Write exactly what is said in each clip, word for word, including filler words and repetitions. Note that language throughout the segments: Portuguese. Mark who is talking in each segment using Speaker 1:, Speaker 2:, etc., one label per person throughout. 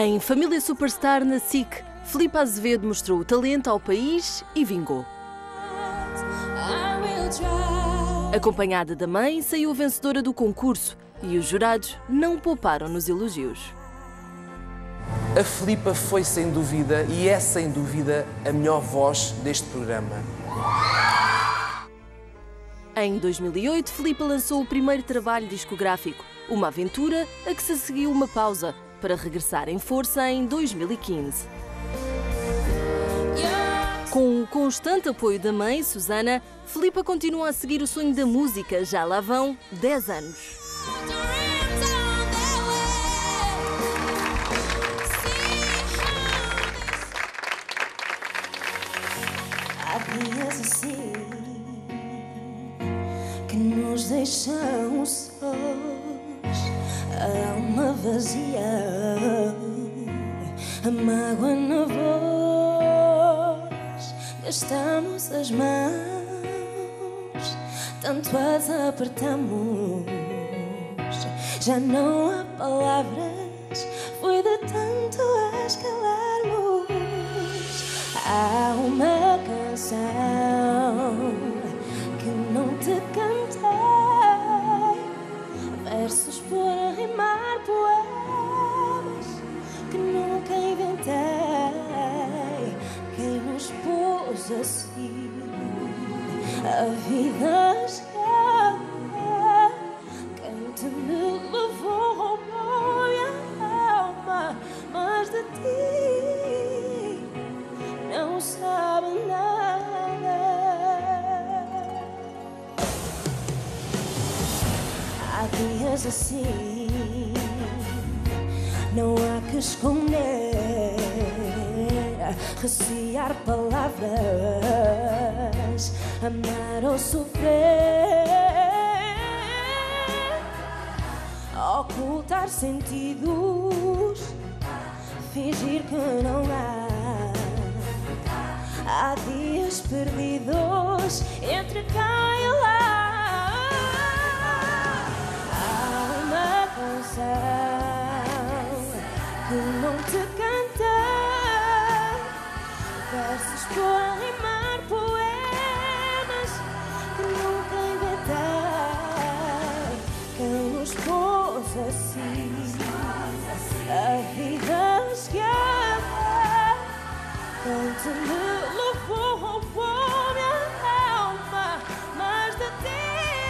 Speaker 1: Em Família Superstar na S I C, Filipe Azevedo mostrou o talento ao país e vingou. Acompanhada da mãe, saiu vencedora do concurso e os jurados não pouparam nos elogios.
Speaker 2: A Filipa foi sem dúvida, e é sem dúvida, a melhor voz deste programa.
Speaker 1: Em dois mil e oito, Filipa lançou o primeiro trabalho discográfico, uma aventura a que se seguiu uma pausa, para regressar em força em dois mil e quinze. Com o constante apoio da mãe, Susana, Filipa continua a seguir o sonho da música, já lá vão dez anos.
Speaker 3: Há dias assim que nos deixam sós, a alma vazia, a mágoa na voz. Gastamos as mãos, tanto as apertamos, já não há palavras, foi de tanto as calarmos. Há uma canção que não te cantei, versos por rimar, poemas que nunca inventei. Quem nos pôs assim a vida já, quem te me levou roubou a alma, mas de ti não sabe nada. Há dias assim, não há que esconder, recear palavras, amar ou sofrer, ocultar sentidos, fingir que não há. Há dias perdidos entre cá e lá. Há uma canção que não te cantei, versos por rimar, poemas que nunca inventei. Quem nos pôs assim a vida esquece, quem te me levou roubou minha alma, mas de ti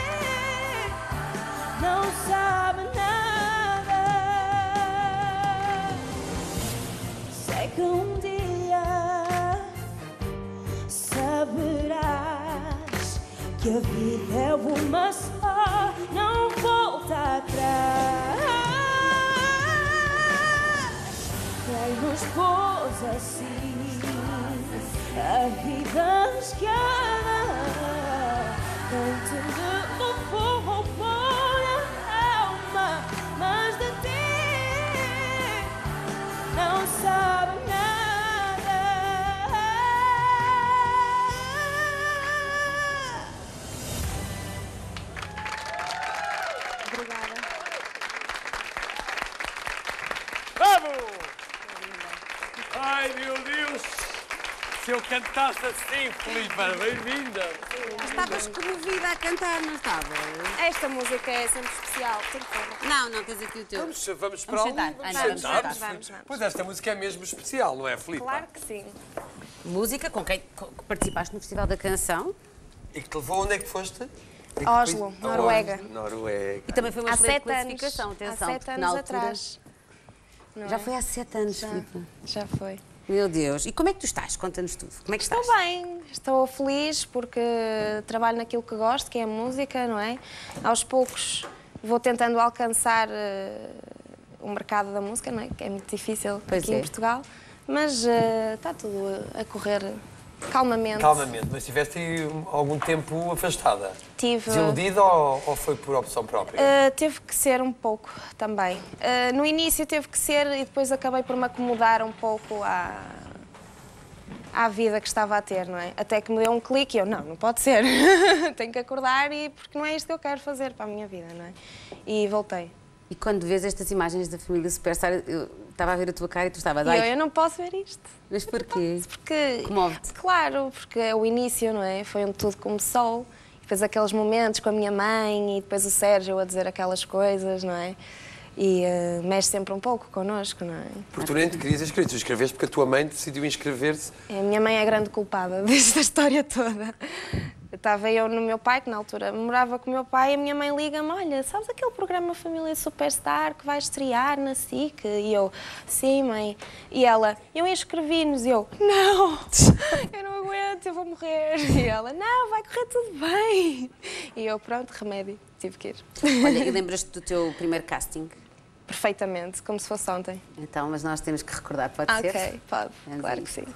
Speaker 3: não sabe nada. Sei que um dia saberás que a vida é uma só, não volta atrás. Quem nos pôs assim a vida esquiada, quem te levou roubou a alma, mas de ti não sabe nada.
Speaker 4: Obrigada.
Speaker 5: Vamos! Ai, meu Deus! Se eu cantasse assim, Filipa, bem-vinda!
Speaker 6: Estavas comovida a cantar, não estavas?
Speaker 4: Esta música é sempre especial. Tem que ser.
Speaker 6: Não, não, tens aqui o teu.
Speaker 5: Vamos, vamos para
Speaker 6: Vamos
Speaker 5: ali.
Speaker 6: sentar.
Speaker 5: Vamos
Speaker 6: Ana, vamos
Speaker 5: sentar.
Speaker 6: sentar.
Speaker 4: Vamos, vamos.
Speaker 5: Pois esta música é mesmo especial, não é, Filipa?
Speaker 4: Claro que sim.
Speaker 6: Música com quem com- que participaste no Festival da Canção
Speaker 5: E que te levou onde é que foste? Em que
Speaker 4: Oslo,
Speaker 5: país?
Speaker 4: Noruega.
Speaker 5: Oslo, Noruega.
Speaker 6: e também foi uma
Speaker 4: Há
Speaker 6: excelente
Speaker 4: sete anos.
Speaker 6: classificação.
Speaker 4: Há
Speaker 6: Atenção,
Speaker 4: sete
Speaker 6: porque
Speaker 4: anos
Speaker 6: na altura
Speaker 4: atrás. Não
Speaker 6: já
Speaker 4: é?
Speaker 6: foi há sete anos,
Speaker 4: Já,
Speaker 6: Filipe.
Speaker 4: já foi.
Speaker 6: Meu Deus. E como é que tu estás? Conta-nos tudo. Como é que
Speaker 4: Estou
Speaker 6: estás?
Speaker 4: bem, estou feliz porque trabalho naquilo que gosto, que é a música, não é? Aos poucos vou tentando alcançar uh, o mercado da música, não é? Que é muito difícil
Speaker 6: Pois
Speaker 4: aqui
Speaker 6: é.
Speaker 4: em Portugal, mas uh, está tudo a correr calmamente.
Speaker 5: Calmamente, mas estiveste aí algum tempo afastada?
Speaker 4: Tive.
Speaker 5: Desiludida ou, ou foi por opção própria?
Speaker 4: Uh, teve que ser um pouco também. Uh, no início teve que ser e depois acabei por me acomodar um pouco à, à vida que estava a ter, não é? Até que me deu um clique e eu, não, não pode ser. Tenho que acordar e porque não é isto que eu quero fazer para a minha vida, não é? E voltei.
Speaker 6: E quando vês estas imagens da família Superstar, eu estava a ver a tua cara e tu estavas...
Speaker 4: E eu, eu não posso ver isto.
Speaker 6: Mas porquê?
Speaker 4: Porque,
Speaker 6: Comove-te.
Speaker 4: claro, porque é o início, não é? Foi onde tudo começou. E depois aqueles momentos com a minha mãe e depois o Sérgio a dizer aquelas coisas, não é? E uh, mexe sempre um pouco connosco, não é?
Speaker 5: Porque tu nem te querias inscrever, tu escreveste porque a tua mãe decidiu inscrever-se.
Speaker 4: A minha mãe é a grande culpada desta história toda. Estava eu no meu pai, que na altura morava com o meu pai, e a minha mãe liga-me, olha, sabes aquele programa Família Superstar que vai estrear na S I C? E eu, sim, mãe. E ela, eu inscrevi-nos. E eu, não, eu não aguento, eu vou morrer. E ela, não, vai correr tudo bem. E eu, pronto, remédio, tive que ir.
Speaker 6: Olha, e lembras-te do teu primeiro casting?
Speaker 4: Perfeitamente, como se fosse ontem.
Speaker 6: Então, mas nós temos que recordar, pode
Speaker 4: Ah,
Speaker 6: ser?
Speaker 4: ok, pode,
Speaker 6: Vamos
Speaker 4: claro
Speaker 6: a
Speaker 4: que sim.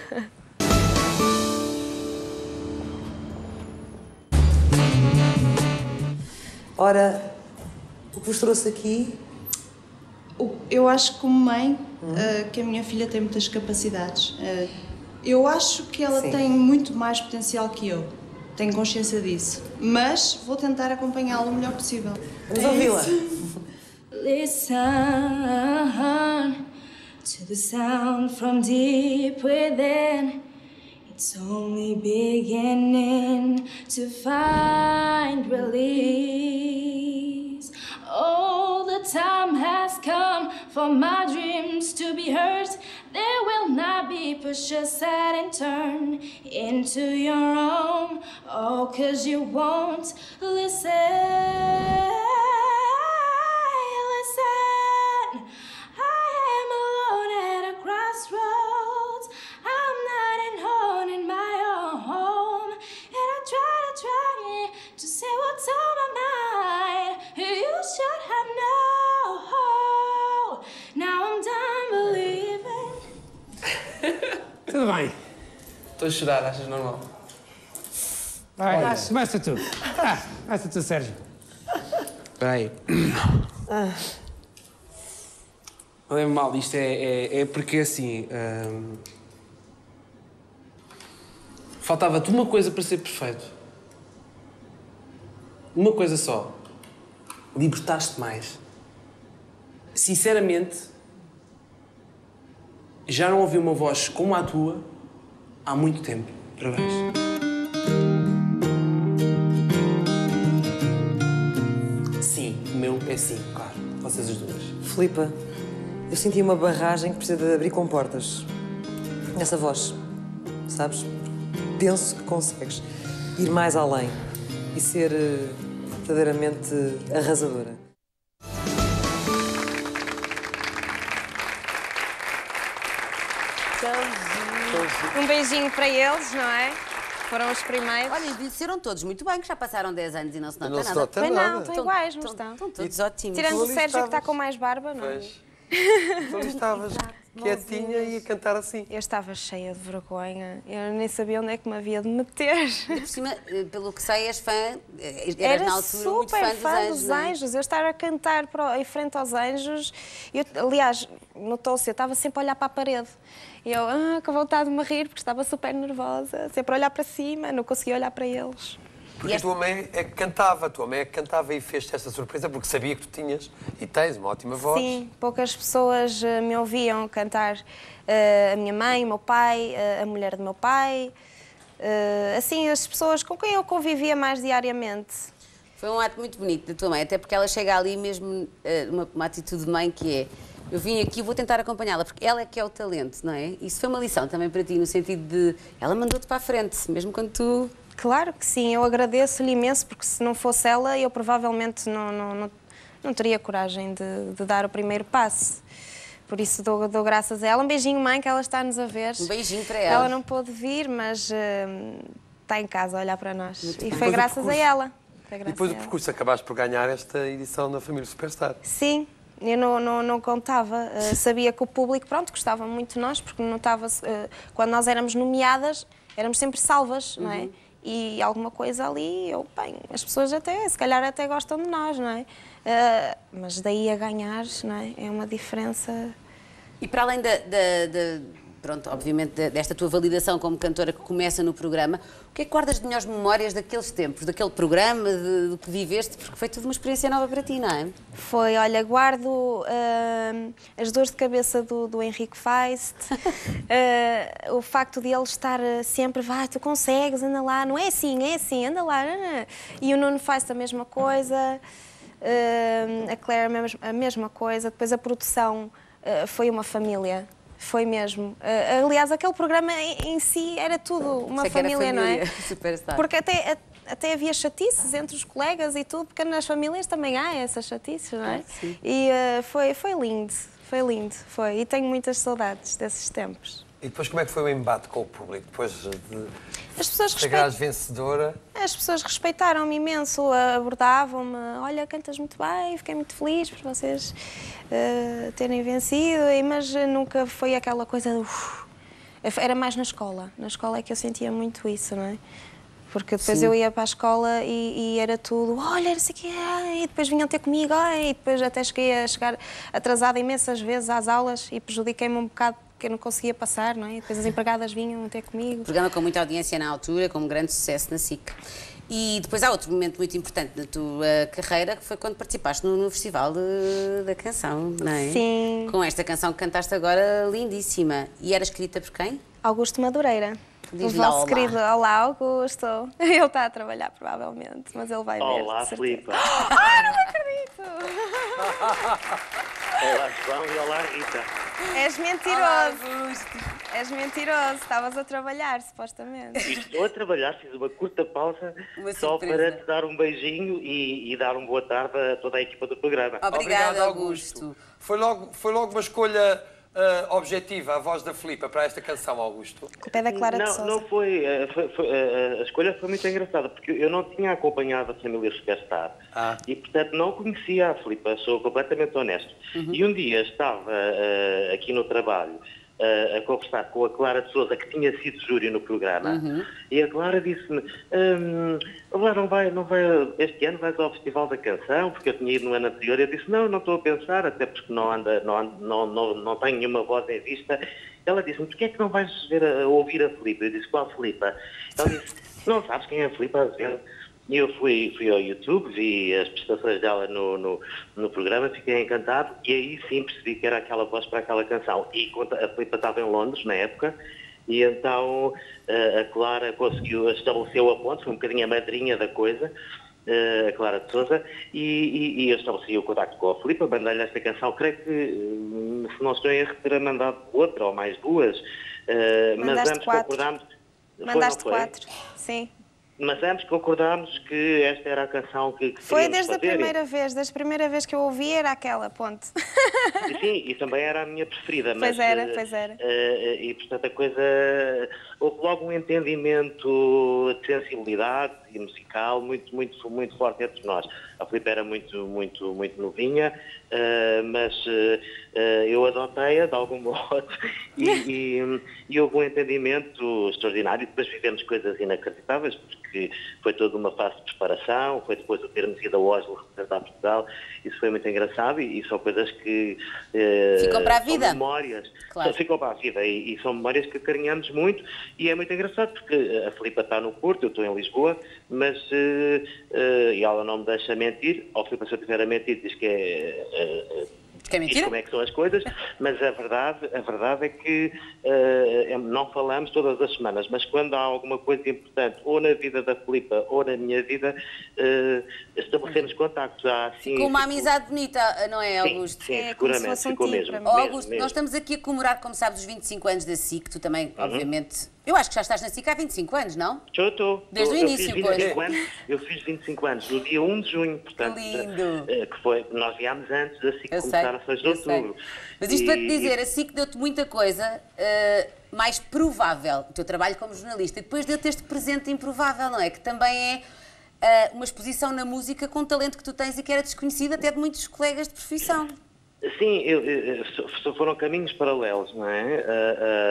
Speaker 7: Ora, o que vos trouxe aqui?
Speaker 8: Eu acho, como mãe, uh, que a minha filha tem muitas capacidades. Uh, eu acho que ela
Speaker 7: Sim.
Speaker 8: tem muito mais potencial que eu. Tenho consciência disso. Mas vou tentar acompanhá-la o melhor possível.
Speaker 7: Vamos ouvi-la.
Speaker 3: Listen to the sound from deep within. It's only beginning to find release. Oh, the time has come for my dreams to be heard. They will not be pushed aside and turned into your own. Oh, 'cause you won't listen. Listen, I am alone at a crossroads. I'm not at home in my own home, and I try to try to say what's on my mind. You should have known. Now I'm done believing.
Speaker 9: Tudo bem.
Speaker 2: Estou a chorar, achas normal?
Speaker 9: Vai, começa tu. Ah, começa tu, Sérgio.
Speaker 2: Espera aí. Não é mal, isto é, é, é porque assim. hum, Faltava-te uma coisa para ser perfeito. Uma coisa só. Libertaste mais. Sinceramente, já não ouvi uma voz como a tua há muito tempo. Parabéns. Sim, o meu é sim, claro. Vocês as duas.
Speaker 7: Filipa, eu senti uma barragem que precisa de abrir com portas. Nessa voz, sabes? Penso que consegues ir mais além e ser uh, verdadeiramente arrasadora.
Speaker 4: Um beijinho para eles, não é? Foram os primeiros.
Speaker 6: Olha, envelheceram todos muito bem, que já passaram dez anos e não se nota
Speaker 5: Não se
Speaker 6: nada.
Speaker 5: nota
Speaker 4: Bem,
Speaker 5: nada.
Speaker 4: não, estão iguais, não estão?
Speaker 6: Estão todos ótimos.
Speaker 4: Tirando
Speaker 5: Tu
Speaker 4: o
Speaker 5: ali
Speaker 4: Sérgio, que está
Speaker 5: estavas.
Speaker 4: com mais barba, não.
Speaker 5: Pois. Tu ali estavas quietinha e a cantar assim.
Speaker 4: Eu estava cheia de vergonha. Eu nem sabia onde é que me havia de meter.
Speaker 6: E por cima, eh, pelo que sei, és fã, eh, eras
Speaker 4: Era
Speaker 6: na altura muito
Speaker 4: super
Speaker 6: fã dos
Speaker 4: fã
Speaker 6: anjos.
Speaker 4: dos
Speaker 6: não é?
Speaker 4: anjos. Eu estar a cantar para, em frente aos anjos. Eu, aliás, notou-se, eu estava sempre a olhar para a parede. E eu, ah, com vontade de me rir, porque estava super nervosa. Sempre a olhar para cima, não conseguia olhar para eles.
Speaker 5: Porque a tua mãe é que cantava, a tua mãe é que cantava e fez-te essa surpresa porque sabia que tu tinhas e tens uma ótima voz.
Speaker 4: Sim, poucas pessoas uh, me ouviam cantar. Uh, a minha mãe, o meu pai, uh, a mulher do meu pai. Uh, assim, as pessoas com quem eu convivia mais diariamente.
Speaker 6: Foi um ato muito bonito da tua mãe, até porque ela chega ali mesmo, eh, uma, uma atitude de mãe que é: eu vim aqui e vou tentar acompanhá-la, porque ela é que é o talento, não é? Isso foi uma lição também para ti, no sentido de ela mandou-te para a frente, mesmo quando tu...
Speaker 4: Claro que sim, eu agradeço-lhe imenso, porque se não fosse ela, eu provavelmente não, não, não, não teria coragem de, de dar o primeiro passo. Por isso dou, dou graças a ela. Um beijinho, mãe, que ela está-nos a ver.
Speaker 6: Um beijinho para ela.
Speaker 4: Ela não pôde vir, mas uh, está em casa a olhar para nós.
Speaker 6: Muito
Speaker 4: e
Speaker 6: bem.
Speaker 4: foi
Speaker 5: Depois do
Speaker 4: graças a
Speaker 5: percurso.
Speaker 4: ela. Foi
Speaker 5: E
Speaker 4: graças
Speaker 5: depois
Speaker 4: a
Speaker 5: do
Speaker 4: ela.
Speaker 5: percurso acabaste por ganhar esta edição da Família Superstar.
Speaker 4: Sim, eu não, não, não contava. Uh, sabia que o público, pronto, gostava muito de nós, porque notava-se, uh, quando nós éramos nomeadas, éramos sempre salvas, não é? E alguma coisa ali, eu, bem, as pessoas até, se calhar até gostam de nós, não é? Uh, mas daí a ganhar, não é? É uma diferença.
Speaker 6: E para além da, da, da pronto, obviamente, desta tua validação como cantora que começa no programa, o que é que guardas de melhores memórias daqueles tempos, daquele programa, de, do que viveste? Porque foi tudo uma experiência nova para ti, não é?
Speaker 4: Foi, olha, guardo uh, as dores de cabeça do, do Henrique Feist, uh, o facto de ele estar sempre, vai, tu consegues, anda lá, não é assim, é assim, anda lá. E o Nuno Feist a mesma coisa, uh, a Claire a mesma, a mesma coisa, depois a produção uh, foi uma família. Foi mesmo. Uh, aliás, aquele programa em, em si era tudo uma família, família, não é?
Speaker 6: Superstar.
Speaker 4: Porque até, até havia chatices entre os colegas e tudo, porque nas famílias também há essas chatices, não é?
Speaker 6: Ah, sim.
Speaker 4: E uh, foi, foi lindo, foi lindo, foi. E tenho muitas saudades desses tempos.
Speaker 5: E depois como é que foi o embate com o público? Depois de
Speaker 4: As pessoas
Speaker 5: chegares
Speaker 4: respeit...
Speaker 5: vencedora?
Speaker 4: As pessoas respeitaram-me imenso, abordavam-me. Olha, cantas muito bem, fiquei muito feliz por vocês uh, terem vencido, mas nunca foi aquela coisa... Uf, era mais na escola. Na escola é que eu sentia muito isso, não é? Porque depois Sim. eu ia para a escola e, e era tudo, olha, era assim que é, e depois vinham ter comigo, ai, e depois até cheguei a chegar atrasada imensas vezes às aulas e prejudiquei-me um bocado porque eu não conseguia passar, não é? Depois as empregadas vinham ter comigo.
Speaker 6: Programa com muita audiência na altura, com um grande sucesso na SIC. E depois há outro momento muito importante na tua carreira, que foi quando participaste no, no Festival de, da Canção, não é?
Speaker 4: Sim.
Speaker 6: Com esta canção que cantaste agora, lindíssima. E era escrita por quem?
Speaker 4: Augusto Madureira. O vosso querido, olá Augusto. Ele está a trabalhar provavelmente, mas ele vai ver.
Speaker 10: Olá, Filipe.
Speaker 4: Ai, não acredito!
Speaker 10: Olá, João, e olá, Rita.
Speaker 4: És mentiroso. Olá, Augusto. És mentiroso, estavas a trabalhar, supostamente.
Speaker 10: Estou a trabalhar, fiz uma curta pausa
Speaker 6: uma
Speaker 10: só para te dar um beijinho e, e dar uma boa tarde a toda a equipa do programa.
Speaker 6: Obrigada,
Speaker 5: Obrigado, Augusto. Augusto. Foi logo, foi logo uma escolha... Uh, objetiva, a voz da Filipa para esta canção, Augusto?
Speaker 4: Com o pé da Clara
Speaker 10: não,
Speaker 4: de Sousa.
Speaker 10: Não foi, foi, foi a escolha foi muito engraçada, porque eu não tinha acompanhado a família Superstar ah. e, portanto, não conhecia a Filipa, sou completamente honesto. Uhum. E um dia estava uh, aqui no trabalho uh, a conversar com a Clara de Sousa, que tinha sido júri no programa, uhum. e a Clara disse-me, um, não vai, não vai, este ano vais ao Festival da Canção, porque eu tinha ido no ano anterior, e eu disse, não, não estou a pensar, até porque não, anda, não, não, não, não tenho nenhuma voz em vista. Ela disse-me, porquê é que não vais ver a, ouvir a Filipa? Eu disse, qual Filipa? Ela disse, não sabes quem é a Filipa? E eu fui, fui ao YouTube, vi as prestações dela no, no, no programa, fiquei encantado, e aí sim percebi que era aquela voz para aquela canção. E a Filipa estava em Londres, na época, e então a Clara conseguiu, estabeleceu a ponte, foi um bocadinho a madrinha da coisa, a Clara de Sousa, e, e, e eu estabeleci o contacto com a Filipa, mandei-lhe esta canção, creio que, se não estou em erro, terá mandado outra ou mais duas, mas ambos concordámos...
Speaker 4: Mandaste quatro, sim.
Speaker 10: Mas ambos concordámos que esta era a canção que, que
Speaker 4: Foi desde
Speaker 10: fazer.
Speaker 4: a primeira vez, desde a primeira vez que eu ouvi era aquela, ponte.
Speaker 10: Sim, e também era a minha preferida.
Speaker 4: Pois
Speaker 10: mas,
Speaker 4: era, pois era.
Speaker 10: Uh, e, portanto, a coisa... Houve logo um entendimento de sensibilidade e musical muito, muito, muito forte entre nós. A Filipe era muito, muito, muito novinha, uh, mas uh, uh, eu adotei-a de algum modo e, e, e houve um entendimento extraordinário. E depois vivemos coisas inacreditáveis, porque foi toda uma fase de preparação, foi depois o termos ido a Oslo representar Portugal. Isso foi muito engraçado e, e são coisas que... Uh,
Speaker 6: ficam para a vida.
Speaker 10: São memórias.
Speaker 6: Claro.
Speaker 10: Ficam para a vida e, e são memórias que acarinhamos muito. E é muito engraçado porque a Filipa está no Porto, eu estou em Lisboa, mas uh, uh, e ela não me deixa mentir, ou Filipa, se eu estiver a mentir, diz que é... Uh,
Speaker 6: Que é mentira?
Speaker 10: como é que são as coisas, mas a verdade, a verdade é que uh, não falamos todas as semanas, mas quando há alguma coisa importante, ou na vida da Filipa, ou na minha vida, uh, estabelecemos contactos. Há, assim,
Speaker 6: ficou uma
Speaker 10: tipo...
Speaker 6: amizade bonita, não é, Augusto?
Speaker 10: Sim, sim,
Speaker 4: é,
Speaker 10: seguramente, ficou mesmo.
Speaker 6: Oh, Augusto, mesmo. Nós estamos aqui a comemorar, como sabes, os vinte e cinco anos da SIC, tu também, uhum. obviamente... Eu acho que já estás na SIC há vinte e cinco anos, não?
Speaker 10: Estou, estou.
Speaker 6: Desde
Speaker 10: eu,
Speaker 6: o início,
Speaker 10: eu fiz vinte e cinco anos, eu fiz vinte e cinco anos, no dia um de junho, portanto...
Speaker 6: Que lindo!
Speaker 10: Que foi, nós viámos antes da SIC
Speaker 6: eu
Speaker 10: começar
Speaker 6: sei,
Speaker 10: a seis de outubro.
Speaker 6: Mas isto
Speaker 10: e...
Speaker 6: para te dizer, a SIC deu-te muita coisa uh, mais provável, o teu trabalho como jornalista, e depois deu-te este presente improvável, não é? Que também é uh, uma exposição na música com o talento que tu tens e que era desconhecido até de muitos colegas de profissão.
Speaker 10: Sim, eu, eu, foram caminhos paralelos, não é? Uh, uh,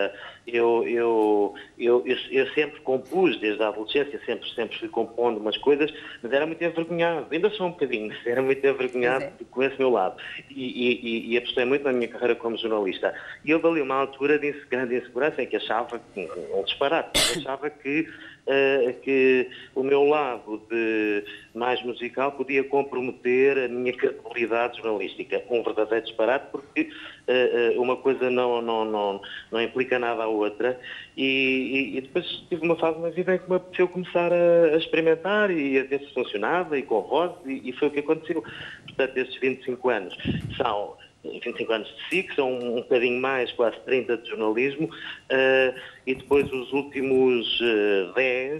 Speaker 10: Eu, eu, eu, eu, eu sempre compus, desde a adolescência, sempre, sempre fui compondo umas coisas, mas era muito envergonhado, ainda sou um bocadinho, era muito envergonhado é. com esse meu lado. E, e, e apostei muito na minha carreira como jornalista. E eu ali uma altura de grande insegurança em que achava, um disparate, achava que, uh, que o meu lado de mais musical podia comprometer a minha credibilidade jornalística. Um verdadeiro disparate, porque uh, uh, uma coisa não, não, não, não implica nada à outra. E, e, e depois tive uma fase na vida em que me apeteceu começar a, a experimentar e a ver se funcionava, e com a voz, e, e foi o que aconteceu. Portanto, estes vinte e cinco anos são vinte e cinco anos de S I C, são um bocadinho mais, quase trinta de jornalismo, uh, e depois os últimos uh, dez,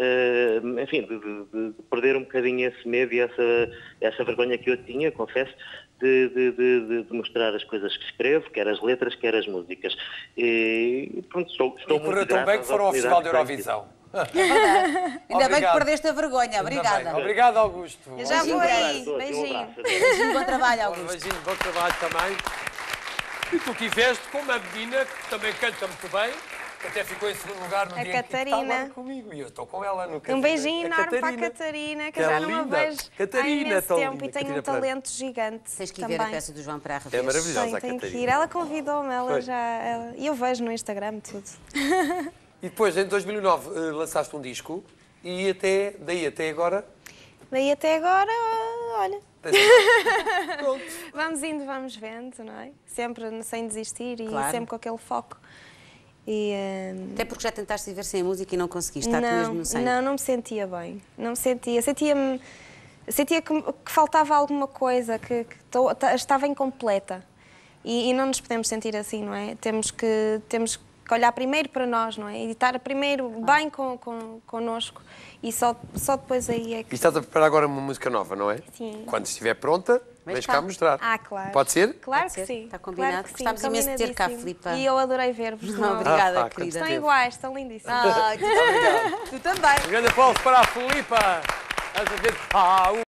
Speaker 10: uh, enfim, de, de, de perder um bocadinho esse medo e essa, essa vergonha que eu tinha, confesso, de, de, de, de mostrar as coisas que escrevo, quer as letras, quer as músicas. E pronto, estou, estou
Speaker 5: e correu tão bem que foram ao Festival da Eurovisão.
Speaker 6: Ainda Obrigado. bem que perdeste a vergonha. Obrigada.
Speaker 5: Obrigado, Augusto.
Speaker 4: Eu já vou aí. Beijinho.
Speaker 6: Beijinho, bom trabalho, Augusto.
Speaker 5: Beijinho, bom trabalho também. E tu tiveste com uma menina que também canta muito bem, que até ficou em segundo lugar no
Speaker 4: a
Speaker 5: dia
Speaker 4: Catarina.
Speaker 5: em que está comigo. E eu estou com ela no
Speaker 4: Um beijinho enorme para a Catarina, que, que eu já não a vejo
Speaker 5: Catarina,
Speaker 4: há imenso tempo
Speaker 5: linda.
Speaker 4: e tem
Speaker 5: Catarina
Speaker 4: um talento gigante.
Speaker 6: Tens que ir
Speaker 4: também.
Speaker 6: ver a peça do João para a revista.
Speaker 5: É maravilhosa
Speaker 4: tem,
Speaker 5: a
Speaker 4: tem
Speaker 5: Catarina.
Speaker 4: que ir. Ela convidou-me, ela já... Ela... E eu vejo no Instagram tudo.
Speaker 5: E depois, em dois mil e nove, lançaste um disco e até, daí até agora...
Speaker 4: Daí até agora, olha...
Speaker 5: Pronto.
Speaker 4: Vamos indo, vamos vendo, não é? Sempre sem desistir e
Speaker 6: claro.
Speaker 4: sempre com aquele foco. E, uh...
Speaker 6: Até porque já tentaste viver sem a música e não conseguiste, está-te
Speaker 4: não,
Speaker 6: mesmo no sangue.
Speaker 4: Não, não me sentia bem. Não me sentia. Sentia-me... Sentia que, que faltava alguma coisa, que, que tô, estava incompleta. E, e não nos podemos sentir assim, não é? Temos que... Temos que olhar primeiro para nós, não é? E estar primeiro bem com, com, connosco e só, só depois aí é que...
Speaker 5: E estás a preparar agora uma música nova, não é?
Speaker 4: Sim.
Speaker 5: Quando estiver pronta, vens cá mostrar.
Speaker 4: Ah, claro.
Speaker 5: Pode ser?
Speaker 4: Claro
Speaker 6: Pode
Speaker 4: que
Speaker 6: ser.
Speaker 4: sim.
Speaker 6: Está combinado.
Speaker 4: Claro que
Speaker 6: Gostávamos
Speaker 4: sim.
Speaker 6: imenso de ter cá, Filipa.
Speaker 4: E eu adorei ver-vos.
Speaker 6: Obrigada,
Speaker 5: ah,
Speaker 6: querida.
Speaker 4: Estão iguais, estão lindíssimos.
Speaker 6: Ah, tu,
Speaker 5: Obrigado.
Speaker 6: tu também.
Speaker 5: Um grande aplauso para a Filipa. Estás a ver? Ah,